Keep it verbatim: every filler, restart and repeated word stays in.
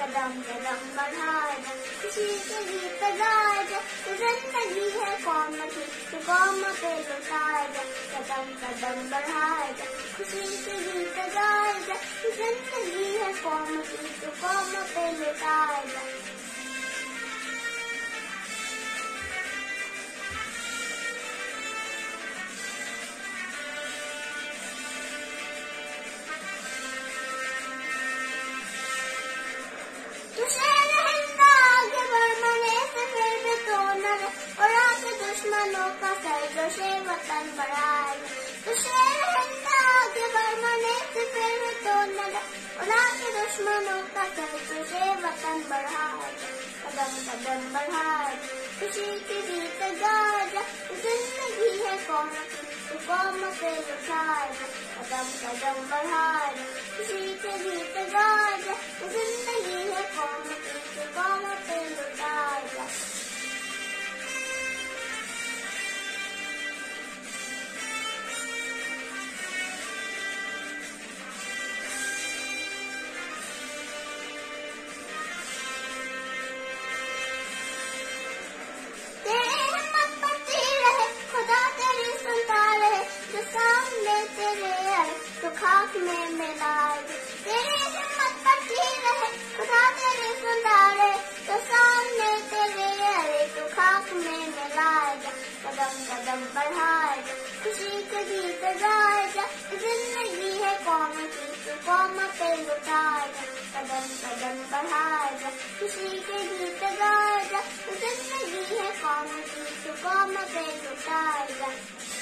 कदम कदम बढ़ाए जा, खुशी के गीत गाए जा, जिंदगी है कौम की तो कौम पे लुटाए जा, कदम कदम बढ़ाए जा, खुशी के गीत गाए जा, जिंदगी है कौम की तो कौम पे लुटाए जा। दुश्मनों का सर जोशे वतन बढ़ाए, तो शेर हिंद आगे बढ़ने से फिर तो न उड़ा के दुश्मनों का सर जोशे वतन बढ़ाए, कदम कदम बढ़ाए खुशी के गीत गाए जा, जिंदगी है कौम की तो कौम पे लुटाए जा, कदम कदम बढ़ाए खुशी के गीत गाए जा, जिंदगी है कौम की तो कौम पे लुटाए जा। तो खाक में मिलाए तेरी हिम्मत बढ़ती रहे, खुदा तेरी सुनता रहे, तो सामने तेरे अरे तो खाक में मिलाए जा, कदम कदम बढ़ाए जा, खुशी के गीत गाए जा, जिंदगी है कौम की तो कौम पे लुटाए जा, कदम कदम बढ़ाए जा, खुशी के गीत गाए जा, जिंदगी है कौम की तो कौम पे लुटाए जा।